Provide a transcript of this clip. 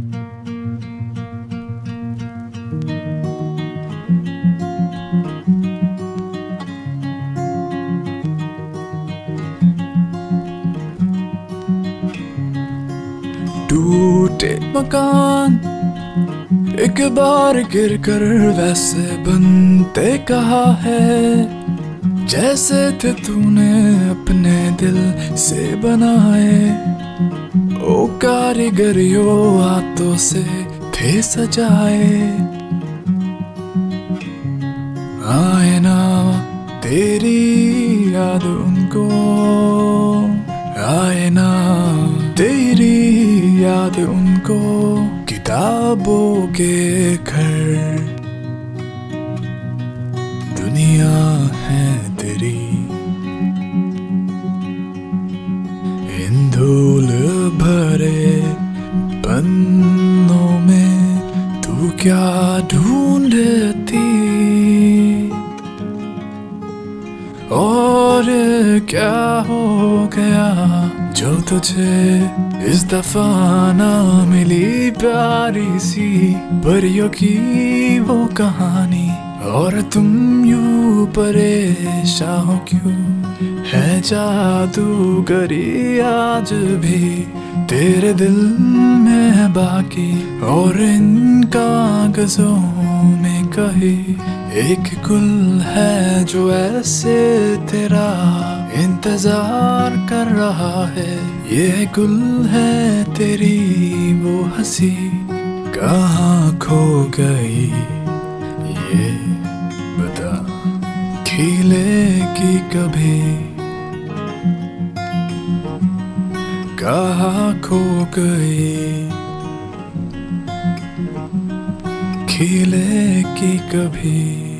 टूटे मकान एक बार गिर कर वैसे बनते कहा है, जैसे थे तूने अपने दिल से बनाए। ओ कारीगरियों हाथों से थे सजाए। आए ना तेरी याद उनको, आए ना तेरी याद उनको, किताबों के घर दुनिया है तेरी। इन धूल भरे पन्नों में तू क्या ढूंढती, और क्या हो गया जो तुझे इस दफा ना मिली प्यारी सी परियों की वो कहानी। और तुम यूं परेशान हो क्यों, है जादूगरी आज भी तेरे दिल में है बाकी। और इन कागजों में कहीं एक गुल है जो ऐसे तेरा इंतजार कर रहा है। ये गुल है तेरी वो हंसी, कहाँ खो गई ये बता, खिलेगी कभी, कहाँ खो गई, खिलेगी कभी।